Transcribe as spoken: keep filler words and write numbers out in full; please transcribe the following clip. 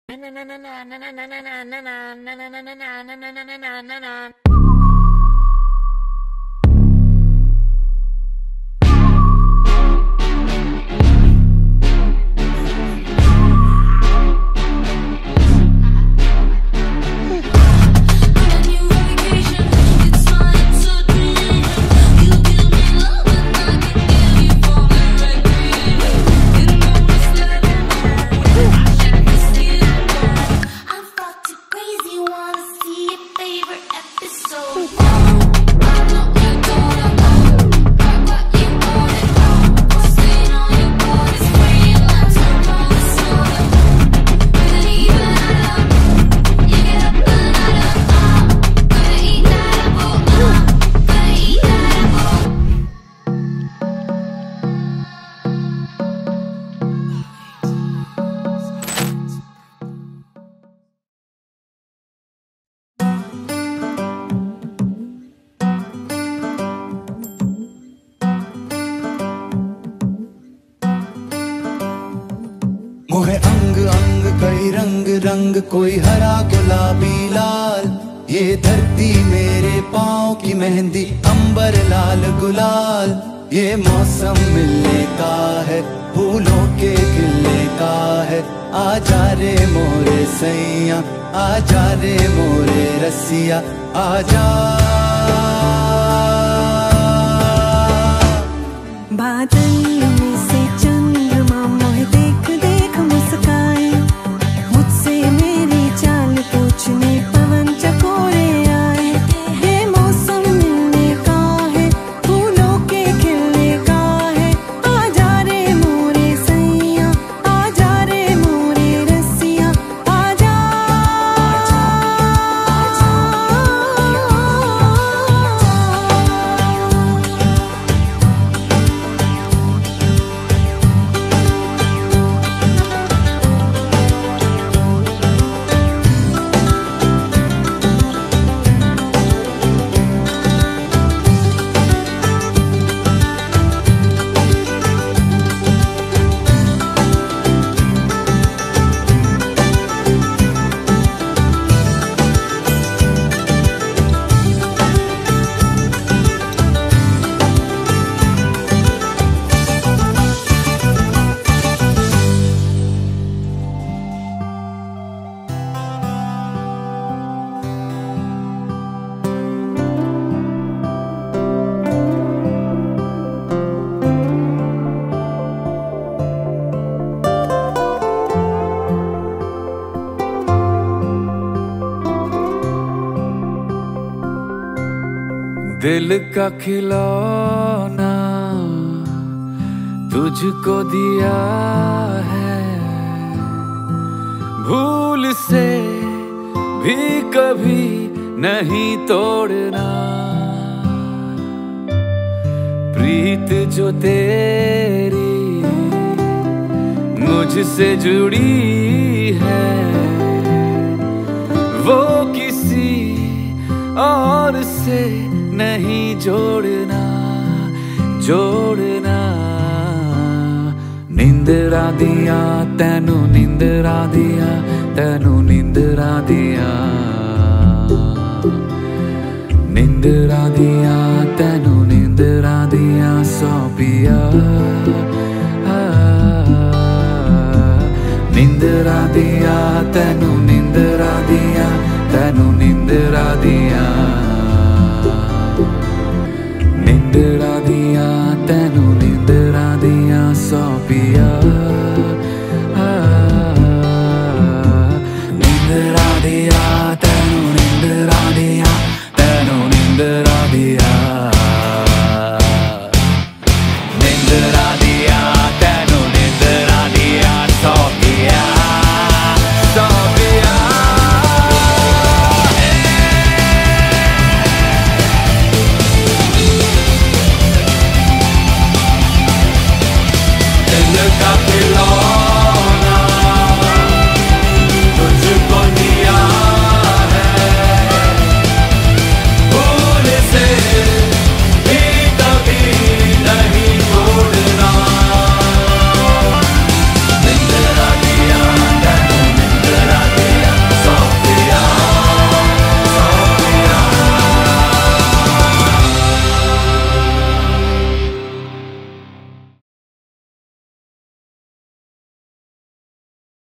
मोहे अंग अंग कई रंग रंग, कोई हरा गुलाबी लाल। ये धरती मेरे पाँव की मेहंदी, अंबर लाल गुलाल। ये मौसम मिलने का है, फूलों के खिलने का है। आजा रे मोरे सैया, आजा रे मोरे रसिया, आजा। बादल में से चंद्रमा मोहे देख देख मुस्काए, मुझसे मेरी चाल पूछने पवन चकोरे आए। ये मौसम मिलने का है, फूलों के खिलने का है। आजा रे मोरे सैया, आजा रे मोरे रसिया, आजा। दिल का खिलौना तुझको दिया है, भूल से भी कभी नहीं तोड़ना। प्रीत जो तेरी मुझसे जुड़ी है, वो किसी और से नहीं जोड़ना, जोड़ना। निंदरा दिया तैनू, निंदरा दिया तैनू, निंदरा दिया। निंदरा दिया तैनू, निंदरा दिया सौ पिया। निंदरा दिया तैनू, निंदरा दिया तैनू, निंदरा दिया। निंदरा दिया तैनू, निंदरा दिया सौ पिया। निंदरा दिया तैनू, निंदरा दिया तैनू, निंदरा दिया। निंदरा दिया तैनू, निंदरा दिया सौ पिया, सौ पिया। दिल का खिलौना